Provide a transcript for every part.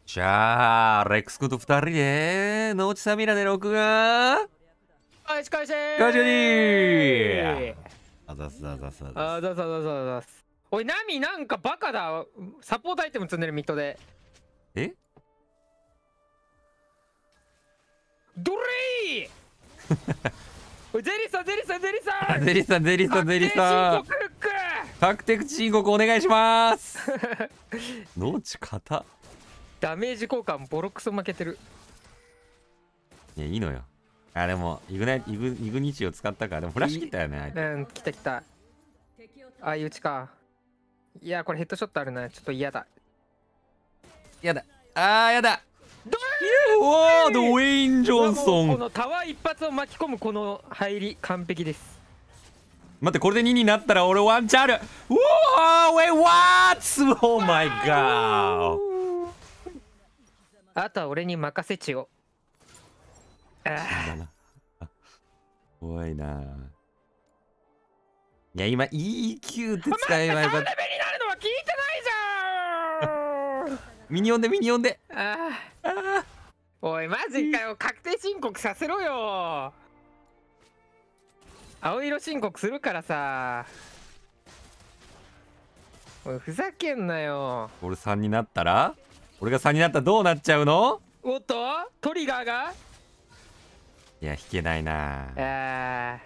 じゃあレックス君と2人でノーチサミラで録画返し返しーガジュニーあざすあざすあざすあざすあざす。おいナミなんかバカだ。サポートアイテム積んでるミッドで。 えドレイおいゼリさんゼリさんゼリさんゼリさんゼリさんゼリさん確定申告フック確定申告お願いしますノーチ硬ダメージ交換ボロクソ負けてる。 いやいいのよ。あでもイグニチを使ったからでもフラッシュ切ったよね。 うん来た来た。あいうちか。いやこれヘッドショットあるな。ちょっと嫌だ。 やだやだうわードウェイン・ジョンソン。 このタワー一発を巻き込むこの入り完璧です。 待ってこれで2になったら俺ワンチャンある。うわーウェイワーツオーマイガー。 あとは俺に任せちよ。 怖いな。いや今 EQ って使えばよかった。 3レベルになるのは聞いてないじゃんミニオンでミニオンで。 おいマジかよ。確定申告させろよ。青色申告するからさ。おいふざけんなよ。 俺3になったら俺が3になったらどうなっちゃうの。 おっとトリガーがいや引けないな。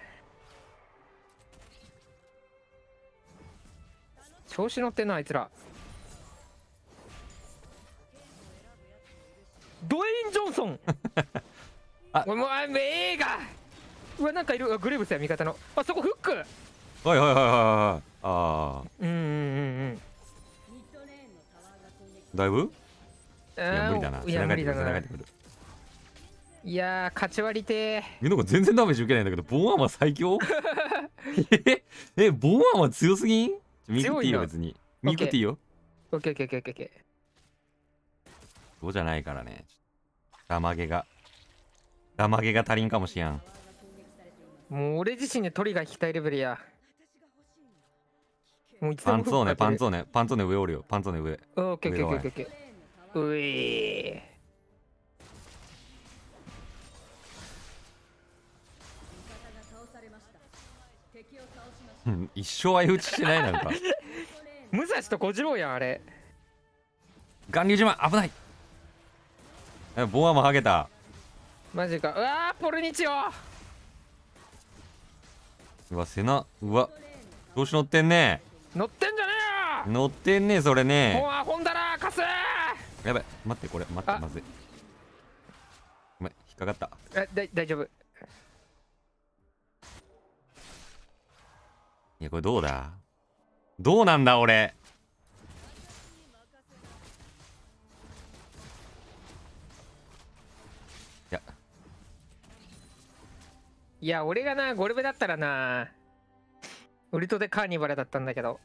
調子乗ってんなあいつら。ドウェイン・ジョンソンお前映画うわなんかいる。グレーブスや味方の。あそこフック。 はいはいはいはいはい。だいぶいや無理だな。 いや無理だな。 てくる。 いや勝ち割りてなんか全然ダメージ受けないんだけどボンアーマー最強ボンアーマー強すぎん。ミクティーよ別に。ミクティーよ。 オッケーオッケーオッケーオッケー。 そうじゃないからね。ダマゲが足りんかもしやん。 もう俺自身でトリガー引きたいレベルや。もういつでもパンツォーネ上おるよ。パンツォーネ上。 オッケーオッケーオッケーオッケー。うえ一生相打ちしてないなんか。 武蔵と小次郎やんあれ。 巌流島危ない。ボンアーマーはげた。 マジか。うわーポルニチオ。 うわセナうわ調子乗ってんね。 乗ってんじゃねえよ。 乗ってんねそれね。 ほんだらカス。 やばい待ってこれ待ってまずい。ごめん引っかかった。 大丈夫。 いやこれどうなんだ俺。 いや俺がなゴルベだったらなウルトでカーニバルだったんだけど。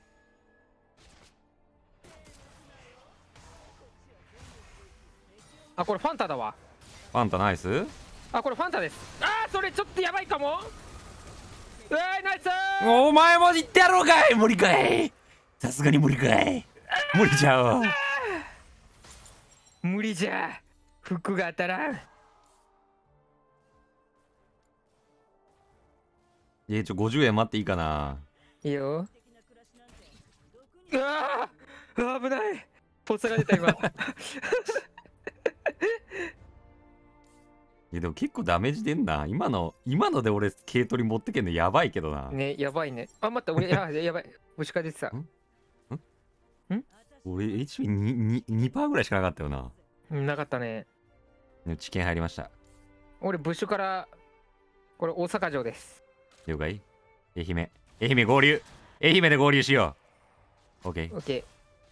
あこれファンタだわ。 ファンタナイス。 あこれファンタです。それちょっとやばいかも。ナイスー。 お前も言ってやろうかい。無理かい。さすがに無理かい。無理じゃん。 無理じゃ。服が当たらん。 50円待っていいかな。 いいよ。危ない。ポスが出た今。 いやでも結構ダメージ出んな。今ので俺軽取り持ってけんのやばいけどな。 ねやばいね。待って俺やばい。虫が出てた。 俺 HP2% ぐらいしかなかったよな。 なかったね。 知見入りました。 俺ブッシュからこれ大阪城です。 了解。愛媛合流。愛媛で合流しよう。 OK。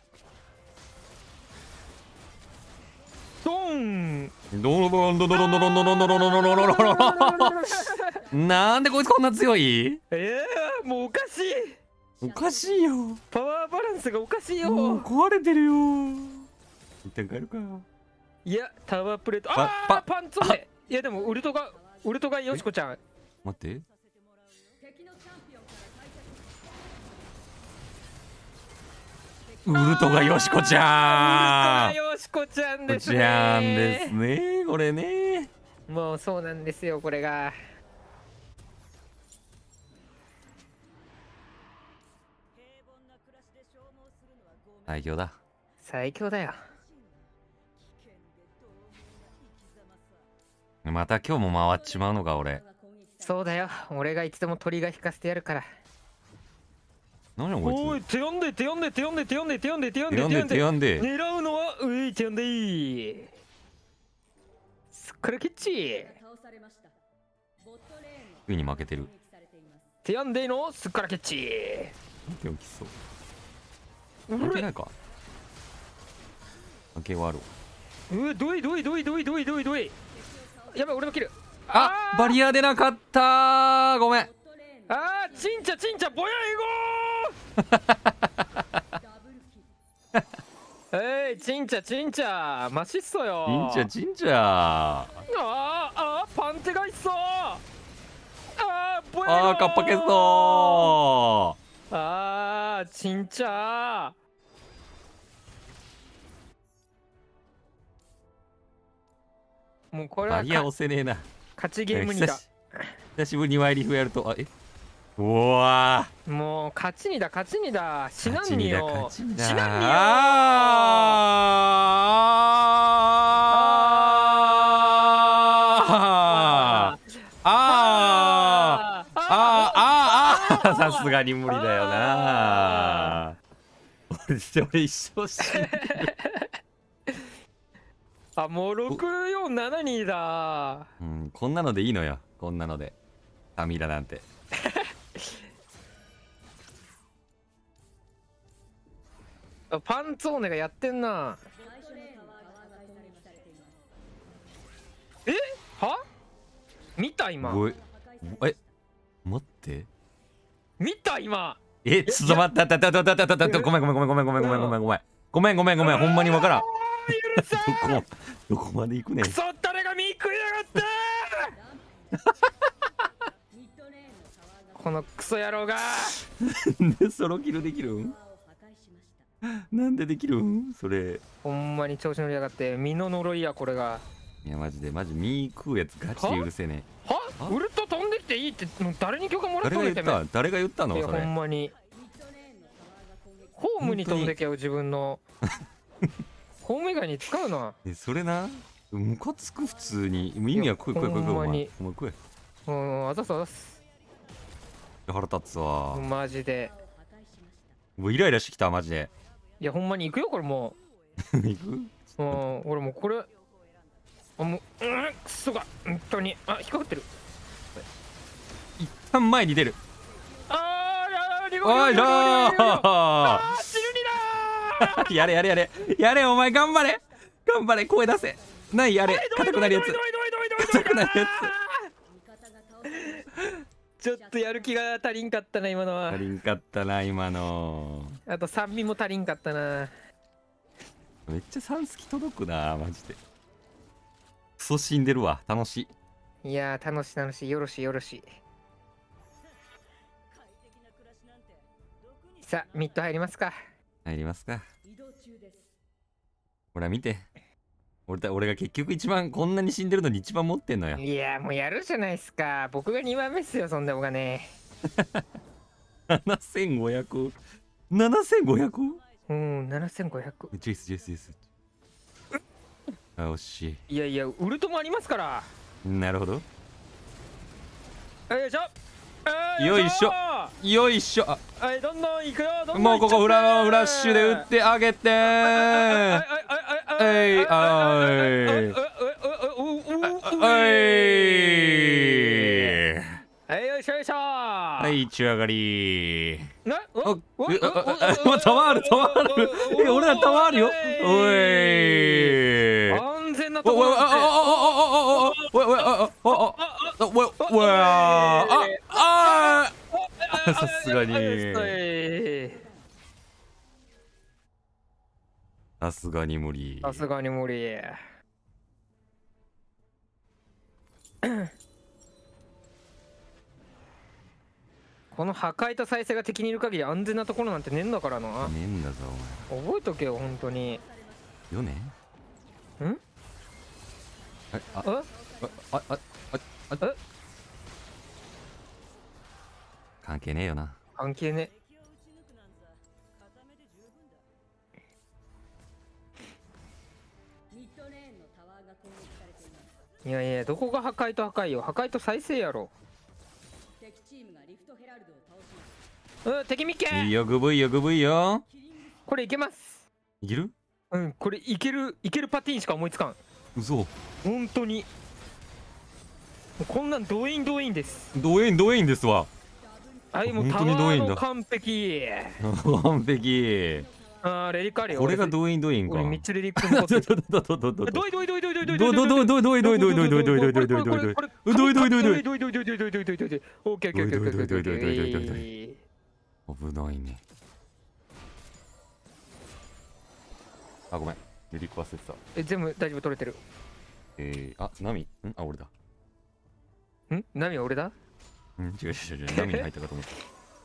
ドーンドロドロドロドロドロドロドロドロドロドロ。なんでこいつこんな強い。 もうおかしい。 おかしいよ。 パワーバランスがおかしいよ。 もう壊れてるよ。一旦帰るか。 いやタワープレートパンツォーネ。いやでもウルトがよしこちゃん。 待ってウルトがよしこちゃん。 ウルトがよしこちゃんこですね。 ちゃんですねこれね。 もうそうなんですよ、これが。 最強だ。 最強だよ。 また今日も回っちまうのか俺。 そうだよ、俺がいつでも鳥が引かせてやるから。 何やこおい、 いつ。 手読んで手読んで手読んで手読んで手読んで手読んで手読んで手読んで。 狙うのはうい手読んでいい。すっからけっち。 上に負けてる。 手読んでいいのすっからけっち。 手をきそう。負けないか。負けはある。 どいどいどいどいどいどいどい。やばい、俺のキル。 あ、バリア出なかったー。ごめん。 ちんちゃちんちゃぼやいごーちんちゃちんちゃマシっそよ。 ちんちゃちんちゃ。 パンテがいっそ。ぼやいごー。 かっぱけそちんちゃもうこれはバリア押せねえな。 勝ちゲームにだ。 久しぶりにワイリフやると、うわもう勝ちにだ勝ちにだ。死なんによ。 勝ちにだ死なんによ。 さすがに無理だよな。俺一生死んでる。 もう6472だ。 こんなのでいいのよ。こんなのでアミラなんて。 パンツォーネがやってんな。は見た今。 待って見た今。 ちょっと待ってごめんほんまにわからん。どこまで行くねん。 クソ誰が見食いやがってこのクソ野郎が。 なんでソロキルできるん。なんでできるんそれ。 ほんまに調子乗りやがって。身の呪いやこれが。 いやマジで身食うやつガチで許せねえ。ウルト飛んできていいって誰に許可もらったの。 誰が言ったのそれ。 ほんまにホームに飛んでけよ自分の。ホーム以外に使うな。 それなムカつく。普通に意味は食えお前食え。 あざす腹立つわマジで。 もうイライラしてきたマジで。 いやほんまに行くよこれもう。行く。 俺もうこれもうクソが本当に引っかかってる。 一旦前に出る。 おいやれお前頑張れ声出せないやれ硬くなるやつちょっとやる気が足りんかったな今のは。 足りんかったな今の。 あと酸味も足りんかったな。 めっちゃ3好き届くなマジで。クソ死んでるわ。楽しい。 いや楽しいよろしい。さあミッド入りますか。 ほら見て俺が結局一番こんなに死んでるのに一番持ってんのよ。 いやもうやるじゃないですか。僕が2番目っすよそんなお金。 7500。 7500。 ジェイス惜しいやいやウルトもありますから。 なるほど。 よいしょよいしょ。 はいどんどん行くよ。 もうここフラッシュで打ってあげてよいしょはい一上がり。止まる俺ら止まるよ。 安全なところ。 さすがに無理。 この破壊と再生が敵にいる限り安全なところなんてねえんだからな。 ねえんだぞ覚えとけよ本当に。 よね。 関係ねえよな。 関係ねえ。いやいや、どこが破壊と破壊よ。破壊と再生やろ。敵見っけ。 いいよ、グブいよ、グブいよ。 これいけます。 いける？ うん、これいけるパティーンしか思いつかん。 嘘。 本当に。こんなんドインです。 ドインですわ。 はい、もうタワーの完璧。 完璧。 あ、レリックあるよ。 これがドインか。 俺3つレリック残ってる。ドイオッケー。 危ないね。あ、ごめん。レリック忘れてた。 全部大丈夫、取れてる。 あ、ナミ？あ、俺だ。 ナミは俺だ？ 違う。ナミに入ったかと思った。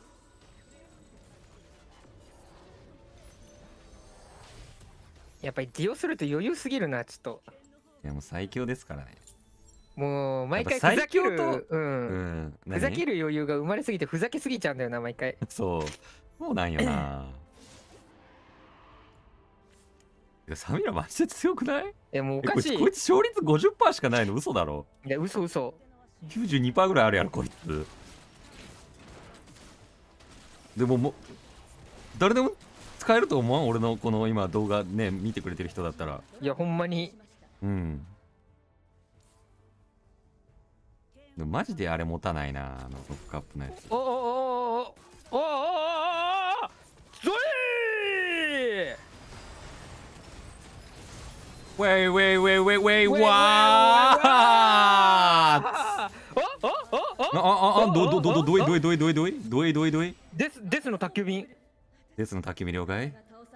やっぱりディオすると余裕すぎるな、ちょっと。 いや、もう最強ですからね。 もう毎回ふざける、ふざける余裕が生まれすぎてふざけすぎちゃうんだよな、毎回。 そうなんよな。サミラマジで強くない？ もうおかしい。 こいつ勝率 50% しかないの嘘だろ。 いや、嘘。 92% ぐらいあるやろ、こいつ。でも誰でも使えると思う？俺のこの今動画ね、見てくれてる人だったら。 いや、ほんまに。 でもマジであれ持たないな、ロックアップのやつ。 ゾイウェイわーデスの宅急便。 デスの宅急便了解。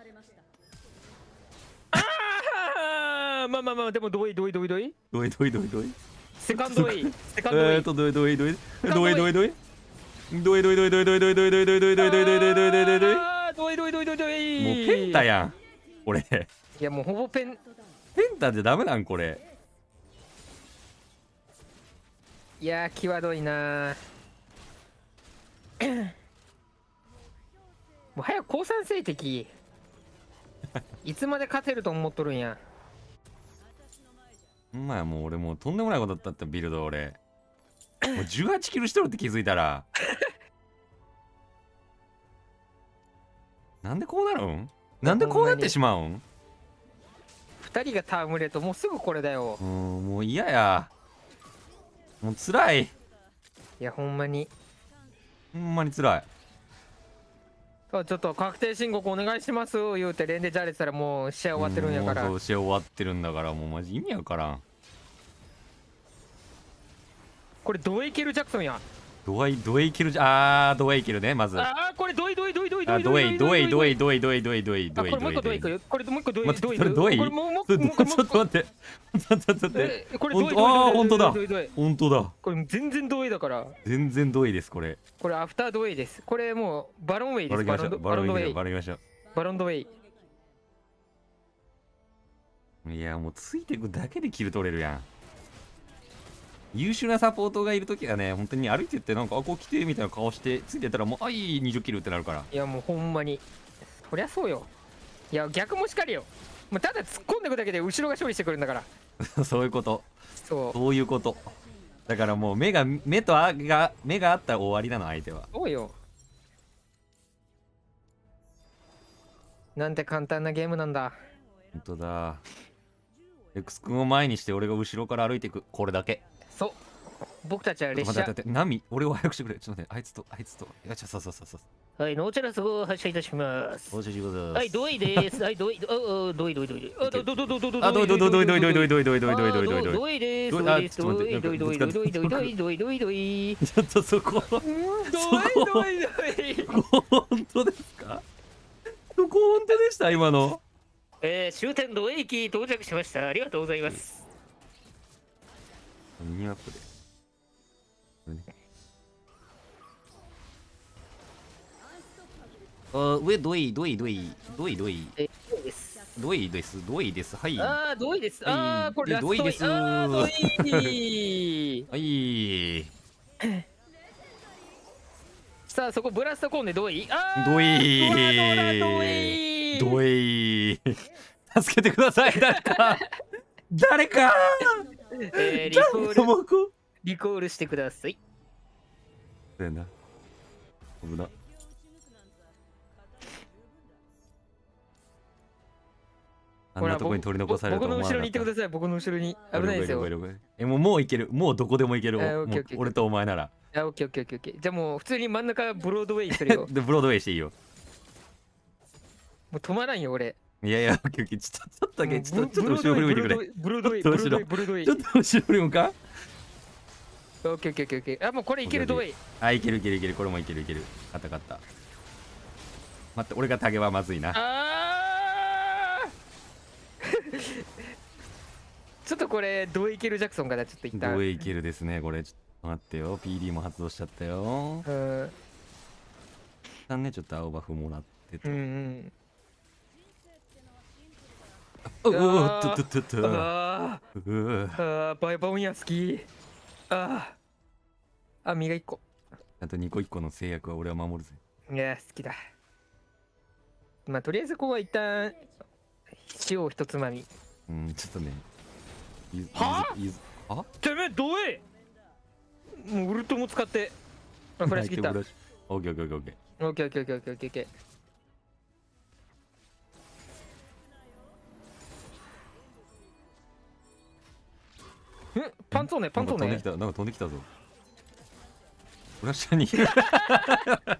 まあでもドイセカンドウェイ。もうペンタやんこれ。 いや、もうほぼペンタでダメなんこれ。 いやー、際どいな。もう早く降参せい敵。いつまで勝てると思っとるんや。 もう俺もうとんでもないことだったってビルド俺。もう18キルしとるって気づいたら。なんでこうなるん？なんでこうなってしまうん？ 2人が戯れるともうすぐこれだよ。 もう嫌や。もう辛い。 いや、ほんまに辛い。 ちょっと確定申告お願いします言うて連でじゃれてたらもう試合終わってるんやから。 そう、試合終わってるんだからもうマジ意味わからん。 これドエイケル・ジャクソンや。 ドエイケルね、まず。 これドエこれもう一個ちょっと待って。これ本当だ。 これ全然ドエイだから。 全然ドエイですこれ。 これアフタードエイです。これもうバロンウェイです。バロンドウェイ。 いや、もうついていくだけでキル取れるやん。優秀なサポートがいるときはね、本当に歩いてってなんかこう来てみたいな顔してついてたらもういい20キルってなるから。 いや、もうほんまにそりゃそうよ。いや、逆もしかりよ。もうただ突っ込んでいくだけで後ろが勝利してくるんだから。 そういうこと。 そういうことだからもう目があったら終わりなの、相手は。 そうよ。なんて簡単なゲームなんだ。 本当だ。X 君を前にして俺が後ろから歩いていく、これだけ。 そう、僕たちは列車。 待って、ナミ、俺を早くしてくれ。ちょっと待って、あいつといや、そう。 はい、ノーチャラスを発射いたします。 お久しぶりです。 はい、ドイです。はい、ドイです。 ちょっとそこ。本当ですか？そこ本当でした今の。 終点ドエ駅到着しました。ありがとうございます。 ミニマップで。上ドイ。 どいです。どいです。はい。はああ、どいです。 はいああ、これラストどいですああ、どい。 い。 さあ、そこブラストコーンでどい。ああ、 どい。 どらどい。 どい。助けてください、誰か。誰か。 リコール、 もこ。 リコールしてください。 だよな。危な。あんなとこに取り残されると僕の後ろ思わなかった。 に行ってください。僕の後ろに。危ないですよ。 もういける。もうどこでもいける。 オッケーオッケー俺とお前なら。 あ、オッケーオッケーオッケーオッケー。じゃあもう普通に真ん中ブロードウェイするよ。 で、ブロードウェイしていいよ。 もう止まらんよ、俺。 いやいや、オッケーオッケー。ちょっとだけ、ちょっと後ろ振り向いてくれ。 ブロードウェイ、ブロードウェイ、ブロードウェイ。 ちょっと後ろ振り向か。 オッケーオッケーオッケーオッケー。あ、もうこれいけるドウェイ。 あ、いけるいけるいける。これもいけるいける。勝った勝った。待って、俺がタゲはまずいな。 ああちょっとこれ、ドウェイケルジャクソンからちょっと一旦。 ドウェイいけるですね、これ。ちょっと待ってよ。PD も発動しちゃったよ。 うん。 一旦ね、ちょっと青バフもらってと。 うんうん。 おおっとっとっとっと。 ああ、バイバオンヤ好き。ああ。あ、身が1個。 あと2個1個の制約は俺は守るぜ。 いや、好きだ。まあ、とりあえずここは一旦、塩を一つまみ。 うん、ちょっとね。 はあてめえ、どえもうウルトも使って。あ、フラッシュ切った。 オッケーオッケーオッケーオッケー。 オッケーオッケーオッケーオッケーオッケーオッケー。パンツォーネ、パンツォーネ。 なんか飛んできたぞ。フラッシャーに。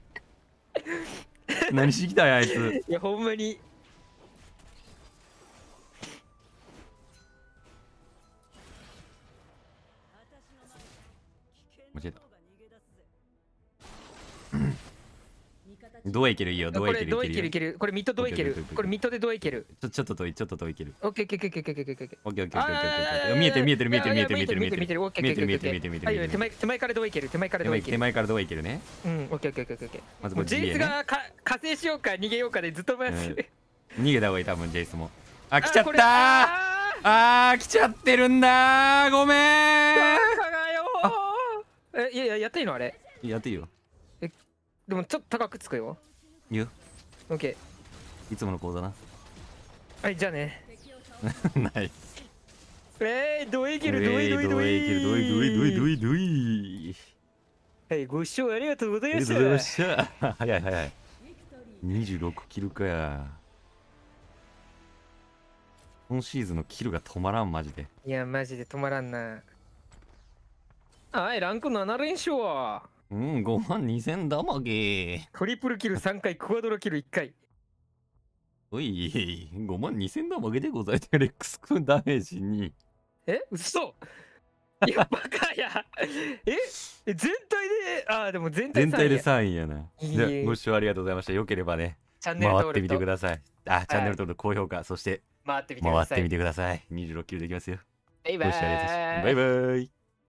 何しに来たんや、あいつ。 いや、ほんまに。 間違えた。どういけるいいよ、どういけるこれ、どういけるいける。これ、ミッドどういける。これ、ミッドでどういける。 ちょっと遠い、ちょっと遠いける。 オッケーオッケーオッケーオッケーオッケーオッケー。 オッケーオッケーオッケーオッケーオッケー。見えてる見えてる見えてる見えてる見えてる見えてる見えてる。オッケーオッケーオッケーオッケー。 見えてる。 手前からどういける。手前からどういける。 手前からどういけるね。 うん、オッケーオッケーオッケーオッケー。 まずもうジェイスが加勢しようか逃げようかでずっと迷ってる。 逃げた方がいい、多分ジェイスも。あ、来ちゃったー。あー、来ちゃってるんだー。ごめー。 バカがよー。いやいや、やっていいのあれ。 やっていいよ。 でもちょっと高くつくよ。 いいよ。 オッケいつもの講座な。 ー。はい、じゃあね。 ナイス。 ドイケル、ドイドイドイ。 ドイケル、ドイドイドイドイドイ。 はい、ご視聴ありがとうございました。 ありがとうございました。早い早い。26キルかや。今シーズンのキルが止まらん、マジで。 いや、マジで止まらんな。はい、ランク7連勝は。 うん、5万2000ダマゲトリプルキル3回、クワドロキル1回。 おい、5万2000ダマゲでございて、レックス君ダメージに。 嘘いや、バカや。全体で、でも全体全体でさ。 3位やな。じゃあご視聴ありがとうございました。よければね、 チャンネル登録回ってみてください。あ、チャンネル登録、高評価、そして回ってみてください。 回ってみてください。26キルできますよ。 バイバご視聴ありがとうございました。 ーイ。 バイバイ。